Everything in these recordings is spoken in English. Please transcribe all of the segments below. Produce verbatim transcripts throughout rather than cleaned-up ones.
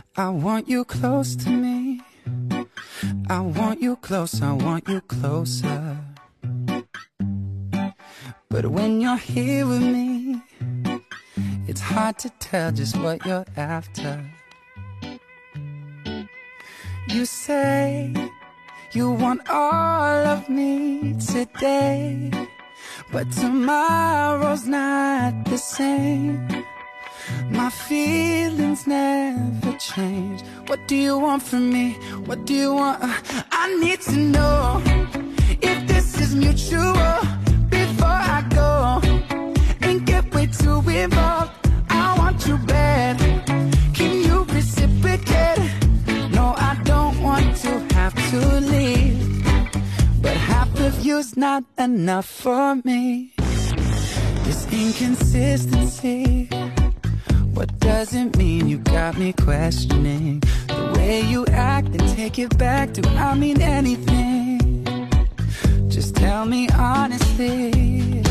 I want you close to me. I want you close, I want you closer. But when you're here with me, it's hard to tell just what you're after. You say you want all of me today, but tomorrow's not the same. My feelings never change. What do you want from me? What do you want? Uh, I need to know if this is mutual before I go and get way too involved. I want you bad. Can you reciprocate? No, I don't want to have to leave, but half of you's not enough for me. This inconsistency, what does it mean? You got me questioning the way you act and take it back. Do I mean anything? Just tell me honestly.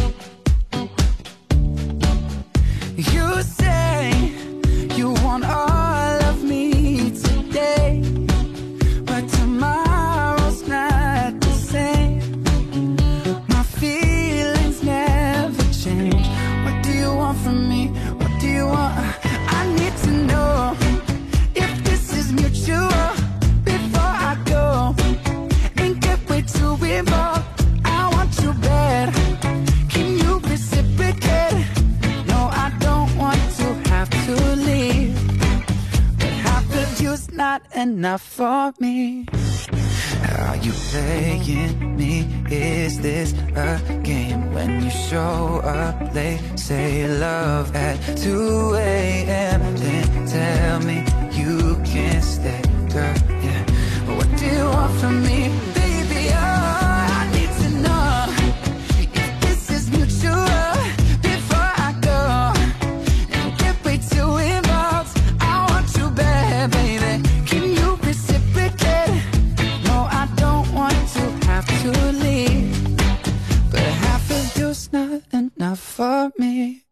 You say you want all of me today, but tomorrow's not the same. My feelings never change. What do you want from me? What do you want? I need to know if this is mutual before I go and get way too involved. I want you bad. Can you reciprocate? No, I don't want to have to leave, but half of you's not enough for me. Are you playing me? Is this a game? When you show up late, say love at two A M Then tell me you can't stay, girl, yeah. What do you want from me, baby? Oh, I need to know if this is mutual before I go and get way too involved. I want you bad, baby. Can you reciprocate? To leave, but half of you's not enough for me.